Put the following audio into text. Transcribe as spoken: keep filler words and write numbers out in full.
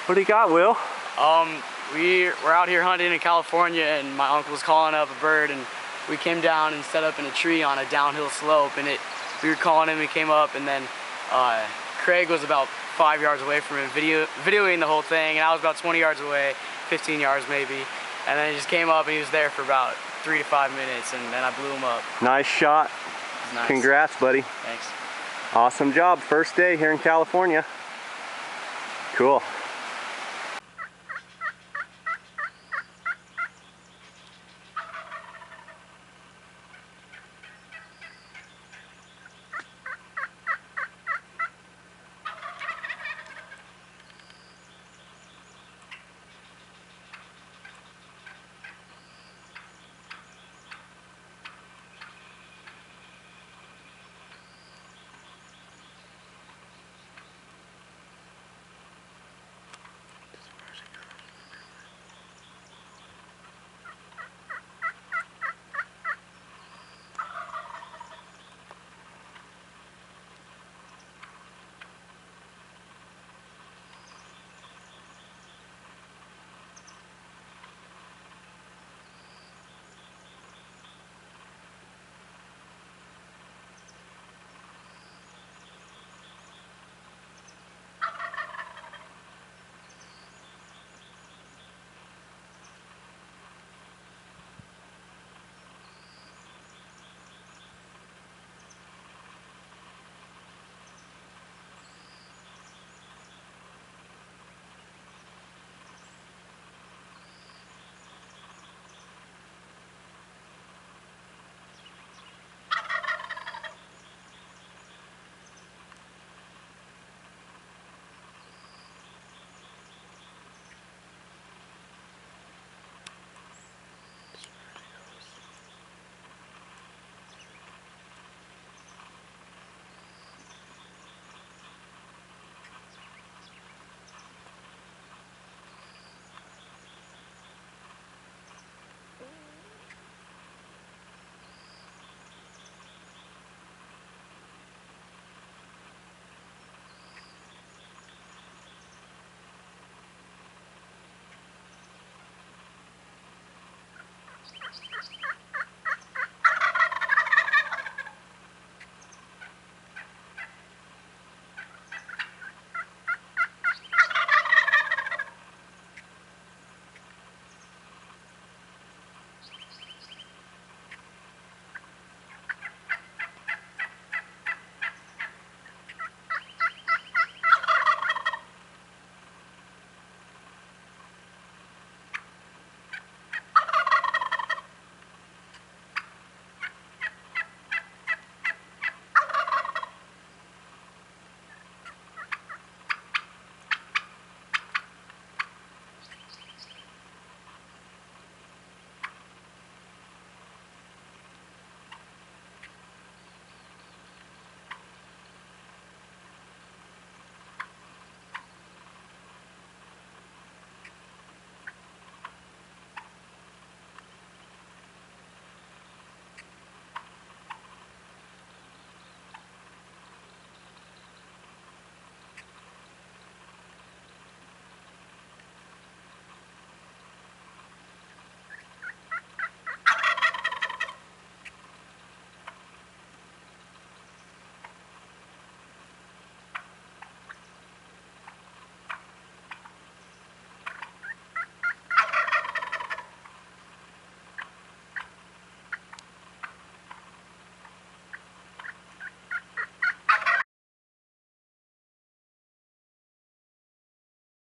What do you got, Will? Um, we were out here hunting in California, and my uncle was calling up a bird, and we came down and set up in a tree on a downhill slope, and it we were calling him, he came up, and then uh, Craig was about five yards away from him video, videoing the whole thing, and I was about twenty yards away, fifteen yards maybe, and then he just came up and he was there for about three to five minutes, and then I blew him up. Nice shot. Nice. Congrats, buddy. Thanks. Awesome job. First day here in California. Cool.